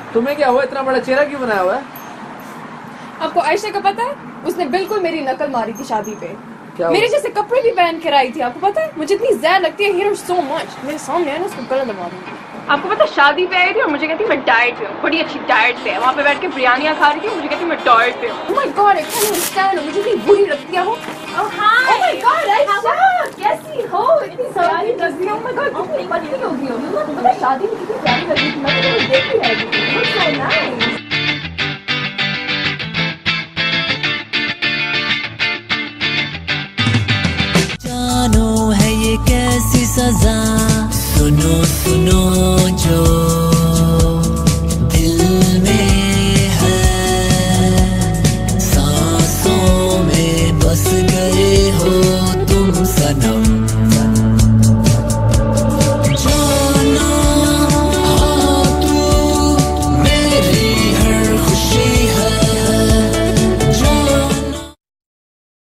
तुम्हें क्या हुआ, इतना बड़ा चेहरा क्यों बनाया हुआ है? आपको आयशा का पता है, उसने बिल्कुल मेरी नकल मारी थी शादी पे। मेरे जैसे कपड़े भी पहन कर आई थी। आपको पता है मुझे इतनी ज़्यादा लगती है, हीरो सो मच। मेरे सामने है ना, उसको गला दबा दूंगी। आपको पता है शादी पे आई थी और मुझे कहती मैं डाइट पे हूँ, बड़ी अच्छी डाइट पे है। वहाँ पे बैठ के बिरयानियाँ खा रही थी, मुझे कहती मैं डाइट पे हूँ। Oh my God, I can't understand, मुझे इतनी बुरी लगती है वो। Oh hi. Oh my God, Ayesha कैसी हो? इतनी प्यारी लगती है। Oh my God, कितनी पतली हो गई हो। पता है शादी में कितनी प्यारी लगी थी।